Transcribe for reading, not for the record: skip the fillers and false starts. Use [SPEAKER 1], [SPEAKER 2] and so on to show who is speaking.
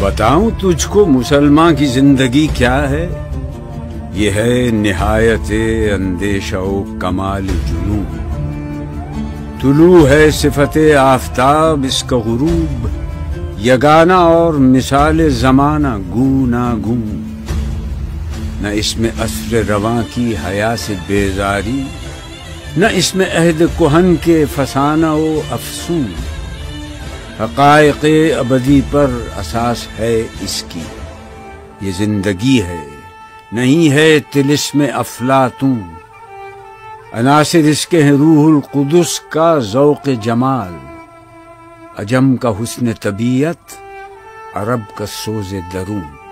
[SPEAKER 1] बताऊं तुझको मुसलमान की जिंदगी क्या है? ये है निहायत अंदेशा कमाल जुनू। तुलू है सिफते आफताब इसका गुरूब, यगाना और मिसाल जमाना गू ना गू। न इसमें अस्र रवां की हया से बेजारी, न इसमें अहद कुहन के फसाना ओ अफसून। हक़ाइक़ अबदी पर असास है इसकी, ये जिंदगी है नहीं है तिलिस्म अफलातून। अनासिर इसके हैं रूहुल कुदुस का ज़ौक़ जमाल, अजम का हुस्न तबीयत, अरब का सोज़े दरून।